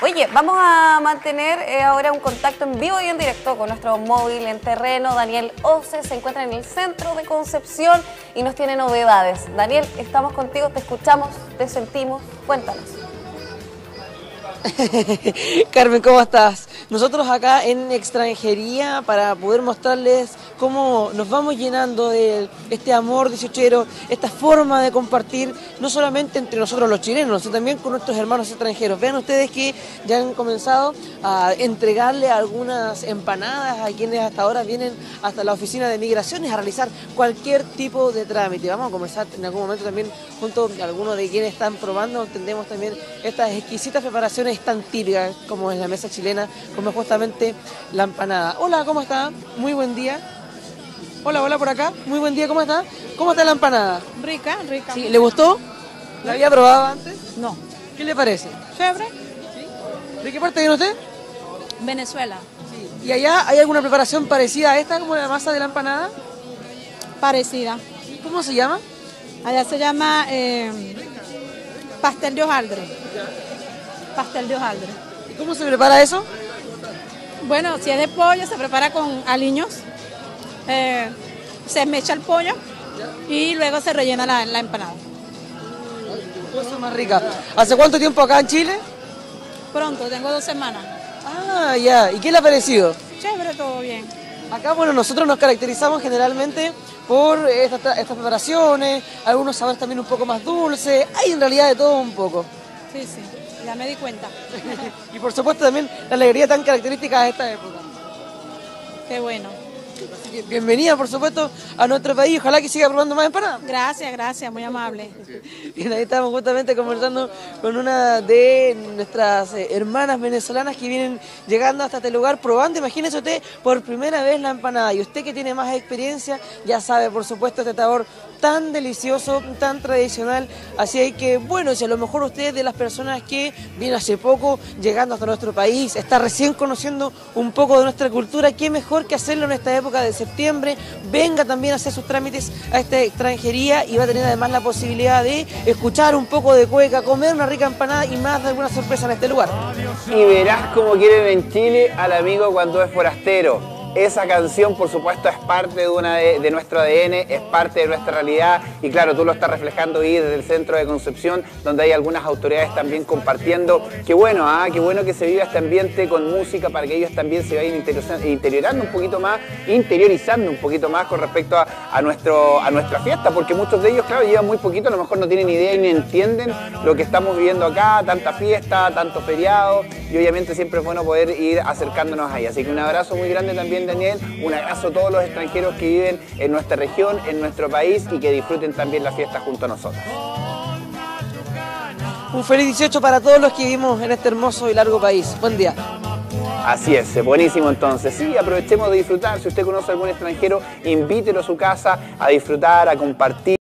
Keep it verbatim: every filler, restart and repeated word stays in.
Oye, vamos a mantener eh, ahora un contacto en vivo y en directo con nuestro móvil en terreno. Daniel Oce se encuentra en el centro de Concepción y nos tiene novedades. Daniel, estamos contigo, te escuchamos, te sentimos. Cuéntanos. Carmen, ¿cómo estás? Nosotros acá en Extranjería para poder mostrarles cómo nos vamos llenando de este amor dieciochero, esta forma de compartir, no solamente entre nosotros los chilenos, sino también con nuestros hermanos extranjeros. Vean ustedes que ya han comenzado a entregarle algunas empanadas a quienes hasta ahora vienen hasta la oficina de migraciones a realizar cualquier tipo de trámite. Vamos a conversar en algún momento también junto a algunos de quienes están probando, entendemos también estas exquisitas preparaciones tan típicas como es la mesa chilena, como es justamente la empanada. Hola, ¿cómo está? Muy buen día. Hola, hola por acá. Muy buen día, ¿cómo está? ¿Cómo está la empanada? Rica, rica. Sí, ¿le gustó? ¿La había probado antes? No. ¿Qué le parece? Chévere. ¿De qué parte viene usted? Venezuela. Sí. ¿Y allá hay alguna preparación parecida a esta, como la masa de la empanada? Parecida. ¿Cómo se llama? Allá se llama eh, pastel de hojaldre. Pastel de hojaldre. ¿Y cómo se prepara eso? Bueno, si es de pollo, se prepara con aliños. Eh, se esmecha el pollo y luego se rellena la, la empanada. Cosa más rica. ¿Hace cuánto tiempo acá en Chile? Pronto, tengo dos semanas. Ah, ya. ¿Y qué le ha parecido? Chévere, todo bien. Acá, bueno, nosotros nos caracterizamos generalmente por estas, estas preparaciones, algunos sabores también un poco más dulces, hay en realidad de todo un poco. Sí, sí, ya me di cuenta. Y por supuesto también la alegría tan característica de esta época. Qué bueno. Así que bienvenida, por supuesto, a nuestro país, ojalá que siga probando más empanadas. Gracias, gracias, muy amable. Bien, ahí estamos justamente conversando con una de nuestras eh, hermanas venezolanas que vienen llegando hasta este lugar probando, imagínese usted, por primera vez la empanada. Y usted que tiene más experiencia ya sabe, por supuesto, este sabor tan delicioso, tan tradicional. Así que, bueno, si a lo mejor usted es de las personas que viene hace poco llegando hasta nuestro país, está recién conociendo un poco de nuestra cultura, qué mejor que hacerlo en esta época de septiembre. Venga también a hacer sus trámites a esta extranjería y va a tener además la posibilidad de escuchar un poco de cueca, comer una rica empanada y más de alguna sorpresa en este lugar. Y verás cómo quieren en Chile al amigo cuando es forastero. Esa canción, por supuesto, es parte de, una de, de nuestro A D N, es parte de nuestra realidad y claro, tú lo estás reflejando ahí desde el centro de Concepción, donde hay algunas autoridades también compartiendo. Qué bueno, ¿ah? Qué bueno que se viva este ambiente con música para que ellos también se vayan interiorando un poquito más, interiorizando un poquito más con respecto a, a, nuestro, a nuestra fiesta, porque muchos de ellos, claro, llevan muy poquito, a lo mejor no tienen idea y ni entienden lo que estamos viviendo acá, tanta fiesta, tanto feriado, y obviamente siempre es bueno poder ir acercándonos ahí. Así que un abrazo muy grande también, Daniel, un abrazo a todos los extranjeros que viven en nuestra región, en nuestro país y que disfruten también la fiesta junto a nosotros. Un feliz dieciocho para todos los que vivimos en este hermoso y largo país. Buen día. Así es, buenísimo entonces. Sí, aprovechemos de disfrutar. Si usted conoce a algún extranjero, invítelo a su casa a disfrutar, a compartir.